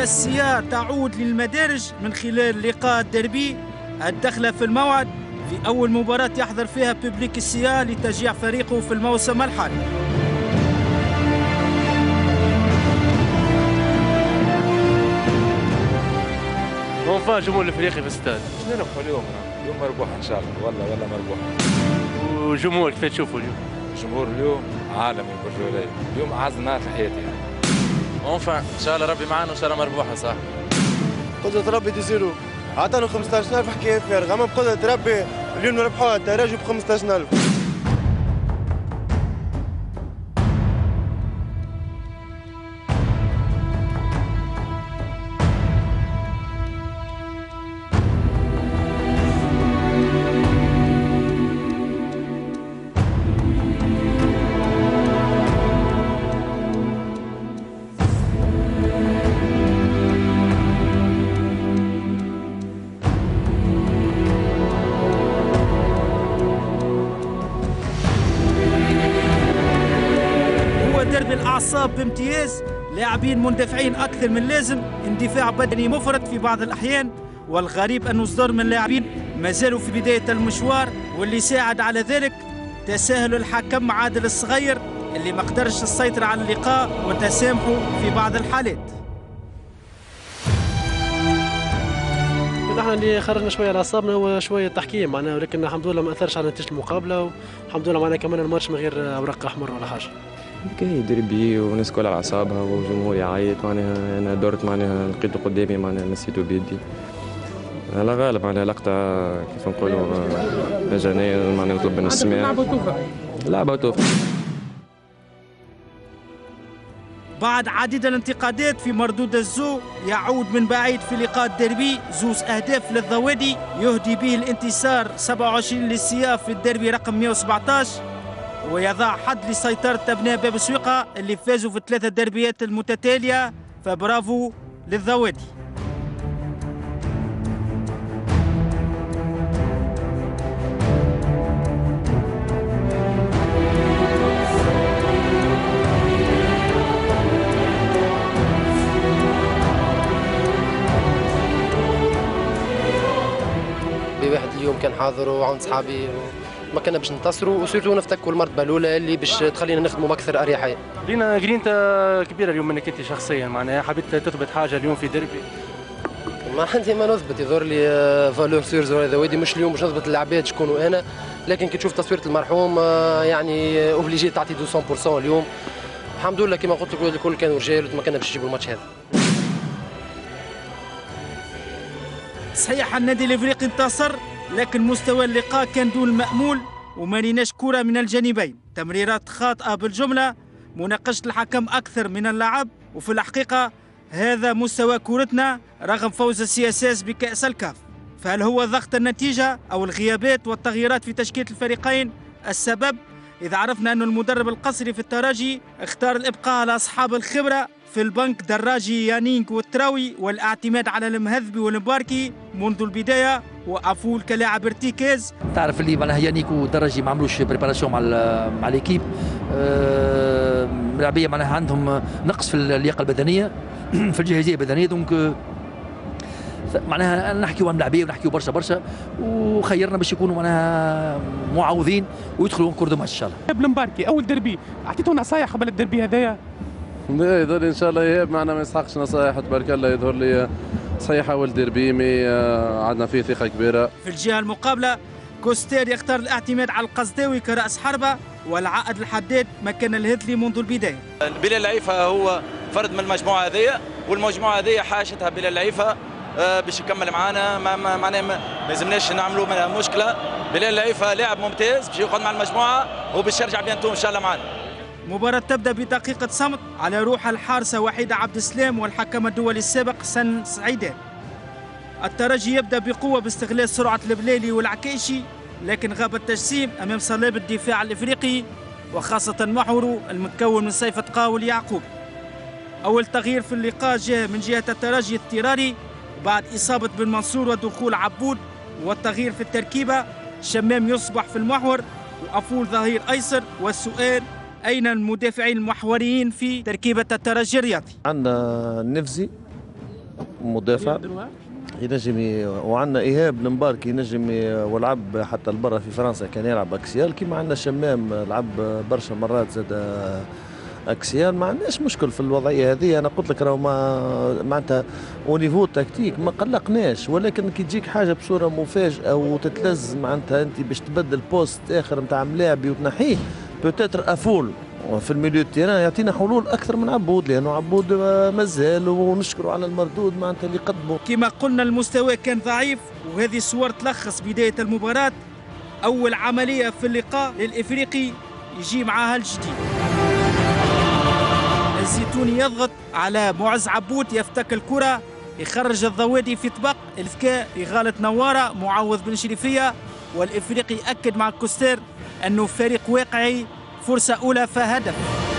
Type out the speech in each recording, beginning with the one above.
السيار تعود للمدارج من خلال لقاء الدربي الدخلة في الموعد في أول مباراة يحضر فيها ببليك السيار لتشجيع فريقه في الموسم الحالي. ونفا جمهور الافريقي في الاستاد. نربحوا اليوم مربوح ان شاء الله ولا مربوح. وجمهور كيف تشوفوا اليوم؟ الجمهور اليوم عالمي برجولي، اليوم اعز نهار في حياتي يعني. ونفع ان شاء الله ربي معنا وان شاء الله مربوحه صح. قدرة ربي تزيرو عطانا 15000 حكاية فارغة، اما بقدرة ربي اليوم نربحوها التراجي ب 15000. درب الأعصاب بامتياز، لاعبين مندفعين أكثر من لازم، اندفاع بدني مفرط في بعض الأحيان، والغريب أنه صدر من لاعبين ما زالوا في بداية المشوار، واللي ساعد على ذلك تساهل الحكم عادل الصغير اللي ما قدرش السيطرة على اللقاء وتسامحه في بعض الحالات. نحن اللي خرجنا شويه على اعصابنا هو شويه تحكيم معناها، ولكن الحمد لله ما اثرش على نتيجه المقابله، والحمد لله معناها كمان الماتش من غير اوراق احمر ولا حاجه. كاين دربي والناس الكل على اعصابها والجمهور يعيط، معناها انا درت معناها لقيته قدامي معناها مسيته بيدي. على غالب معناها لقطه كيف نقولوا مجانيه معناها نطلب من السماع. لعبه وتوفى. بعد عديد الانتقادات في مردود الزو، يعود من بعيد في لقاء الدربي زوز أهداف للضوادي يهدي به الانتصار 27 للسياف في الدربي رقم 117، ويضع حد لسيطرة أبناء باب سويقة اللي فازوا في الثلاثة دربيات المتتالية، فبرافو للضوادي. واحد اليوم كان حاضر وعند صحابي ما كنا باش ننتصروا، وسيرتو نفتكوا المرتبه الاولى اللي باش تخلينا نخدموا باكثر اريحيه. لينا جرينتا كبيره اليوم منك انت شخصيا، معناها حبيت تثبت حاجه اليوم في ديربي. ما عندي ما نثبت، يظهر لي فالور سيرز ولا ذوادي، مش اليوم باش نثبت للعباد شكونوا انا، لكن كي تشوف تصويره المرحوم يعني اوبليجي تعطي 200% اليوم. الحمد لله كما قلت لك الكل كانوا رجال وما كنا باش نجيبوا الماتش هذا. صحيح النادي الافريقي انتصر، لكن مستوى اللقاء كان دون المأمول وما ريناش كرة من الجانبين، تمريرات خاطئة بالجملة، مناقشة الحكم أكثر من اللعب، وفي الحقيقة هذا مستوى كرتنا رغم فوز السي اس اس بكأس الكاف. فهل هو ضغط النتيجة أو الغيابات والتغييرات في تشكيلة الفريقين السبب؟ إذا عرفنا أن المدرب القصري في الترجي اختار الإبقاء على أصحاب الخبرة في البنك دراجي يانينغ والتراوي والاعتماد على المهذبي والمباركي منذ البدايه وافول كلاعب ارتكاز. تعرف اللي معناها يانيك ودراجي ما عملوش بريباراسيون مع ليكيب، اللاعبيه معناها عندهم نقص في اللياقه البدنيه في الجاهزيه البدنيه، دونك معناها نحكيو عن اللاعبيه ونحكيو برشا وخيرنا باش يكونوا معناها معوضين ويدخلوا كور دو ماتش ان شاء الله. المباركي اول دربي اعطيتوا نصايح قبل الدربي هذايا؟ لا يظهر لي ان شاء الله يهاب معنا ما يسحقش نصائح، تبارك الله يظهر لي صحيح اول ديربي مي عندنا فيه ثقه كبيره. في الجهه المقابله كوستير يختار الاعتماد على القزداوي كراس حربه، والعائد الحداد مكان الهذلي منذ البدايه. بلال العيفه هو فرد من المجموعه هذيا، والمجموعه هذيا حاشتها بلال العيفه باش يكمل معنا، معناها ما لازمناش نعملوا منها مشكله. بلال العيفه لاعب ممتاز باش يقعد مع المجموعه وباش يرجع بيانتو ان شاء الله معنا. مباراة تبدأ بدقيقة صمت على روح الحارسة وحيدة عبد السلام والحكم الدولي السابق سن سعيدان. الترجي يبدأ بقوة باستغلال سرعة البلالي والعكيشي، لكن غاب التجسيم أمام صلابة الدفاع الإفريقي وخاصة محوره المتكون من سيف قاول يعقوب. أول تغيير في اللقاء جاء من جهة الترجي اضطراري بعد إصابة بن منصور ودخول عبود، والتغيير في التركيبة شمام يصبح في المحور وأفول ظهير أيسر. والسؤال أين المدافعين المحوريين في تركيبة الترجي الرياضي؟ عندنا النفزي مدافع ينجم وعندنا ايهاب المبارك ينجم ولعب حتى لبرا في فرنسا كان يلعب اكسيال كيما عندنا شمام لعب برشا مرات زاد اكسيال. ما عندناش مشكل في الوضعيه هذه. انا قلت لك راهو معناتها ونيفو تكتيك ما قلقناش، ولكن كي تجيك حاجه بصوره مفاجاه وتتلز معناتها انت باش تبدل بوست اخر نتاع ملاعب وتنحيه بوتيتر افول في الميليو تيران يعطينا حلول اكثر من عبود، لانه عبود مازال ونشكروا على المردود معناتها اللي قدموا. كما قلنا المستوى كان ضعيف، وهذه الصور تلخص بدايه المباراه. اول عمليه في اللقاء للافريقي يجي معاها الجديد. الزيتوني يضغط على معز عبود، يفتك الكره، يخرج الضوادي في طبق، الذكاء يغالط نواره، معوض بن شريفيه، والافريقي ياكد مع كوستير انه فريق واقعي. فرصه اولى فهدف.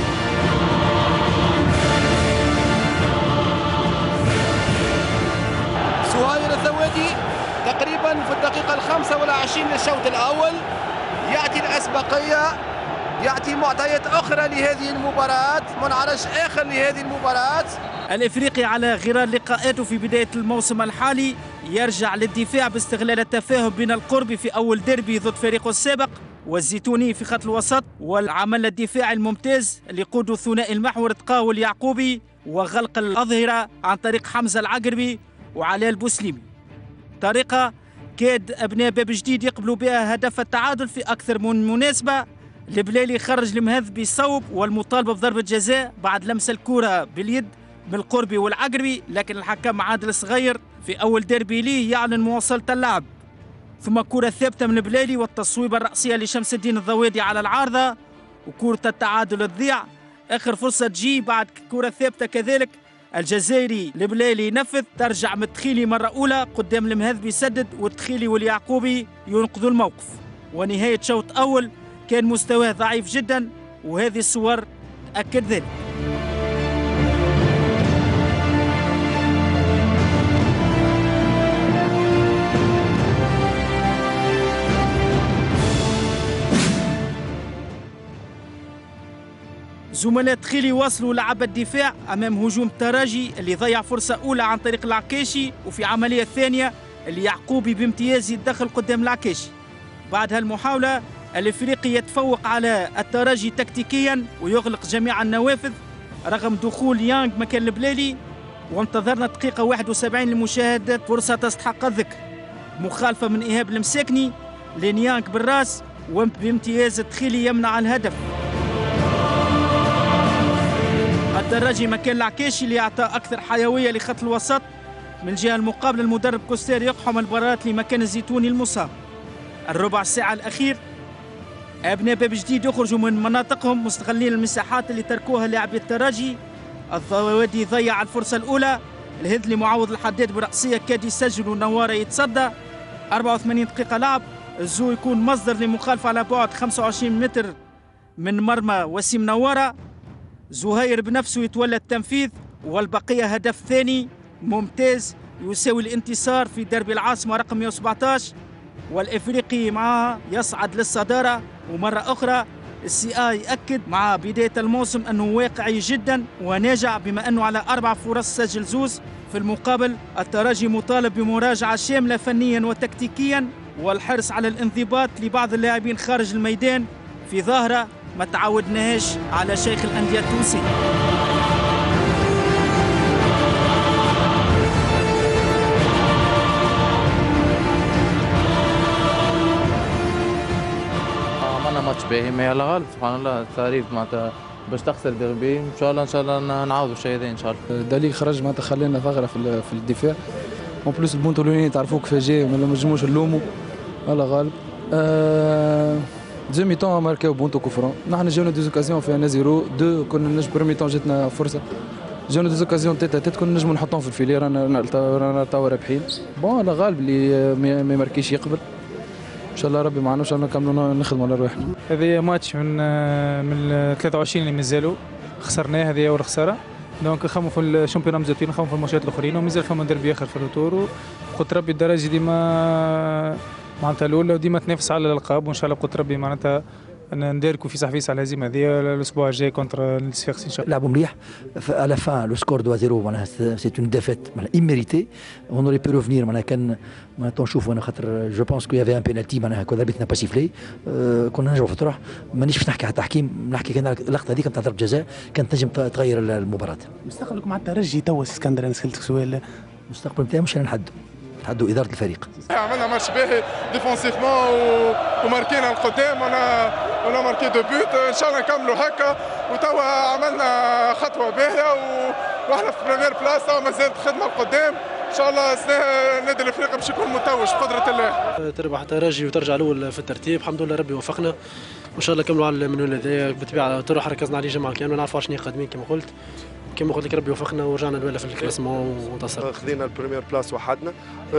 سهير الضوادي تقريبا في الدقيقه 25 للشوط الاول ياتي الاسبقيه، يعطي معطيات اخرى لهذه المباراه، منعرج اخر لهذه المباراه. الافريقي على غرار لقاءاته في بدايه الموسم الحالي يرجع للدفاع باستغلال التفاهم بين القرب في اول ديربي ضد فريقه السابق، والزيتوني في خط الوسط، والعمل الدفاعي الممتاز اللي يقوده ثنائي المحور تقاو اليعقوبي، وغلق الاظهره عن طريق حمزه العقربي وعلاء البوسليمي. طريقه كاد ابناء باب جديد يقبلوا بها هدف التعادل في اكثر من مناسبه. البلالي خرج المهذبي صوب والمطالبه بضربه جزاء بعد لمس الكره باليد بالقربي والعقربي، لكن الحكم عادل الصغير في اول ديربي ليه يعلن مواصله اللعب. ثم كرة ثابتة من البلالي والتصويبة الرأسية لشمس الدين الضوادي على العارضة، وكرة التعادل تضيع. آخر فرصة تجي بعد كرة ثابتة كذلك، الجزائري البلالي ينفذ، ترجع من التخيلي مرة أولى قدام المهذبي يسدد، والتخيلي واليعقوبي ينقذوا الموقف. ونهاية شوط أول كان مستواه ضعيف جدا، وهذه الصور تأكد ذلك. زملاء تخيلي واصلوا لعب الدفاع امام هجوم الترجي اللي ضيع فرصه اولى عن طريق العكاشي، وفي عمليه ثانيه اللي يعقوبي بامتياز يتدخل قدام العكاشي. بعد هالمحاوله الافريقي يتفوق على الترجي تكتيكيا ويغلق جميع النوافذ رغم دخول يانغ مكان البلالي، وانتظرنا دقيقه 71 لمشاهده فرصه تستحق الذكر. مخالفه من ايهاب المساكني لنيانغ بالراس، وبامتياز التخيلي يمنع الهدف. الترجي مكان العكاشي اللي اعطى اكثر حيويه لخط الوسط. من الجهه المقابله المدرب كوستير يقحم المباراه لمكان الزيتوني المصاب. الربع ساعه الاخير ابناء باب جديد يخرجوا من مناطقهم مستغلين المساحات اللي تركوها لاعبي الترجي. الضوادي ضيع الفرصه الاولى، الهذلي معوض الحداد براسيه كاد يسجل ونواره يتصدى. 84 دقيقه لعب، الزو يكون مصدر لمخالفه على بعد 25 متر من مرمى وسيم نواره. زهير بنفسه يتولى التنفيذ، والبقية هدف ثاني ممتاز يساوي الانتصار في دربي العاصمة رقم 117، والإفريقي معها يصعد للصدارة. ومرة أخرى السي آي يأكد مع بداية الموسم أنه واقعي جدا وناجع، بما أنه على 4 فرص سجل زوز. في المقابل الترجي مطالب بمراجعة شاملة فنيا وتكتيكيا، والحرص على الانضباط لبعض اللاعبين خارج الميدان في ظاهرة ما تعودناهاش على شيخ الأندية التونسي. عملنا ماتش باهي، ما على غالب سبحان الله التعريف معناتها باش تخسر ديربي، ان شاء الله نعاودوا الشيء هذا ان شاء الله. دالي خرج معناتها خلينا ثغره في الدفاع، اون بلوس البونتو الاولاني تعرفوه كيف جاي ما نجموش نلوموا على غالب. دوزيام ميتون ماركاو بونتو كوفرون، نحن جاونا دي زوكازيون فينا 0-2 كنا نجم برومي ميتون جاتنا فرصه، جاونا دي زوكازيون تيت كنا نجموا نحطهم في الفيلي، رانا توا رابحين. بون على غالب اللي ما يماركيش يقبل، ان شاء الله ربي معنا، ان شاء الله نكملوا نخدموا على رواحنا. هذه ماتش من 23 اللي مازالوا خسرناه، هذه اول خساره، دونك نخمموا في الشامبيون مزيتين، نخمموا في الماتشات الاخرين، ومازال فما دربي اخر في الروتور، وقلت ربي الدرجه ديما معناتها الاولى وديما تنافس على الالقاب، وان شاء الله قلت ربي معناتها نداركوا في صحفيس على الهزيمه هذه الاسبوع الجاي كونتر الصفاقسي ان شاء الله. لعبوا مليح على فان لو سكور دو 0 معناها سي اون ديفيت معناها ايميريتي اون اوري بو ريفنير معناها كان معناتها نشوفوا انا خاطر جو بونس كو يافي ان بينالتي معناها كون اربيتنا با سيفلي كنا نرجعوا في الطرح مانيش باش نحكي على التحكيم نحكي كان اللقطه هذيك نتاع ضربه جزاء كانت تنجم تغير المباراه. مستقبلك مع الترجي توا اسكندر انا سالتك سؤال. المستقبل نتاعي مش نحدوا اداره الفريق. عملنا ماتش باهي ديفونسيفمون وماركينا القدام ولا ماركي دو بوت ان شاء الله نكملوا هكا وتوا عملنا خطوه باهيه واحنا في بريمير بلاس ما زالت خدمه القدام ان شاء الله النادي الافريقي باش يكون متوج بقدره الله. تربح الترجي وترجع الاول في الترتيب الحمد لله ربي وفقنا وان شاء الله نكملوا على المنوال هذايا بالطبيعه طرح ركزنا عليه جماعه كامله نعرفوا شنو قادمين كما قلت لك ربي وفقنا ورجعنا الاولى في الكلاسمون وانتصرنا. خذينا البريمير بلاس وحدنا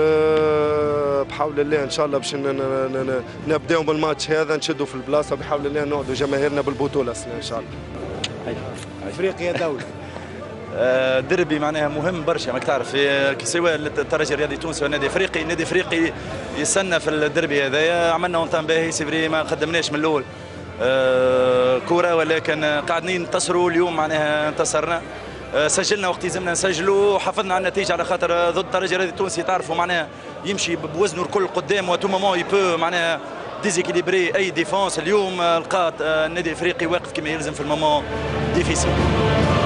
بحول الله ان شاء الله باش نبداو بالماتش هذا نشدوا في البلاصه بحول الله نعودوا جماهيرنا بالبطوله السنه ان شاء الله. افريقيا دوله دربي معناها مهم برشا ماك تعرف سواء الترجي الرياضي التونسي والنادي الافريقي، النادي الافريقي يستنى في الدربي هذايا عملنا اونتام باهي سيفري ما قدمناش من الاول كوره ولكن قاعدين ننتصروا اليوم معناها انتصرنا سجلنا وقت يلزمنا نسجلوا وحافظنا على النتيجه على خاطر ضد الترجي الرياضي التونسي تعرفوا معناها يمشي بوزنه الكل قدام وتو مومون يبو معناها ديزيكيليبري اي ديفونس اليوم لقات النادي الافريقي واقف كما يلزم في المومون ديفيسيل.